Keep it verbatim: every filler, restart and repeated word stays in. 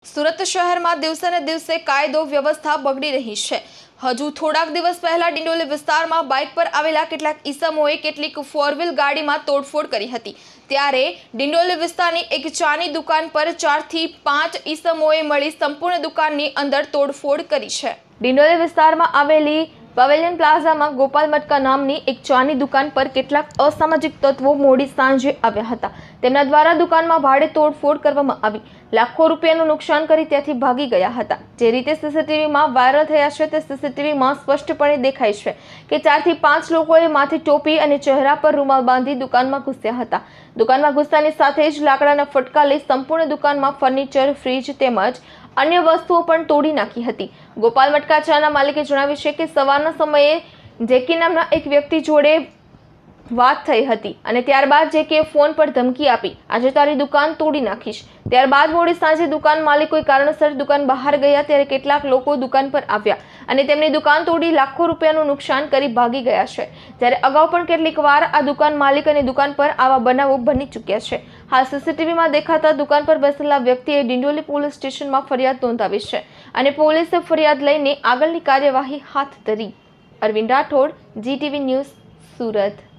સુરત શહેરમાં દિવસે ને દિવસે કાયદો વ્યવસ્થા બગડી રહી છે। હજુ થોડાક દિવસ પહેલા ડિંડોલી વિસ્તારમાં બાઇક પર આવેલા કેટલાક ઈસમોએ કેટલીક ફોર વ્હીલ ગાડીમાં તોડફોડ કરી હતી। ત્યારે ડિંડોલી વિસ્તારની એક ચાની દુકાન પર ચારથી પાંચ ઈસમોએ મળી સંપૂર્ણ દુકાનની અંદર તોડફોડ કરી છે। ડિંડોલી વિસ્તારમાં આવેલી પવેલિયન પ્લાઝામાં ગોપાલ મટકા નામની એક ચાની દુકાન પર કેટલાક અસામાજિક તત્વો મોડી સાંજે આવ્યા હતા। તેમના દ્વારા દુકાનમાં ભાડે તોડફોડ કરવામાં આવી લાખો રૂપિયાનું નુકસાન કરી ત્યાંથી ભાગી ગયા હતા। જે રીતે સીસીટીવીમાં વાયરલ થયા છે તે સીસીટીવીમાં સ્પષ્ટપણે દેખાય છે કે ચારથી પાંચ લોકોએ માથે ટોપી અને ચહેરા પર રૂમાલ બાંધી દુકાનમાં ઘૂસ્યા હતા। દુકાનમાં ઘૂસતાની સાથે જ લાકડાના ફટકા લઈ સંપૂર્ણ દુકાનમાં ફર્નિચર, ફ્રીજ તેમજ अन्य वस्तुओं पर तोड़ी नाखी हती। गोपाल मटका चाना मालिके जणाव्युं छे के सवाરના समये જેકી नामना एक व्यक्ति जोड़े વાત થઈ હતી અને ત્યારબાદ જેકીએ ફોન પર ધમકી આપી આજે તારી દુકાન તોડી નાખીશ। ત્યારબાદ મોડી સાંજે દુકાન માલિક કોઈ કારણસર દુકાન બહાર ગયા ત્યારે કેટલાક લોકો દુકાન પર આવ્યા અને તેમની દુકાન તોડી લાખો રૂપિયાનું નુકસાન કરી ભાગી ગયા છે। જ્યારે અગાઉ પણ કેટલીક વાર આ દુકાન માલિક અને દુકાન પર આવા બનાવો બની ચૂક્યા છે। હાલ સીસીટીવીમાં દેખાતા દુકાન પર બેસેલા વ્યક્તિએ ડિંડોલી પોલીસ સ્ટેશનમાં ફરિયાદ નોંધાવી છે અને પોલીસે ફરિયાદ લઈને આગળની કાર્યવાહી હાથ ધરી। Arvind Rathod, GTV news, Surat.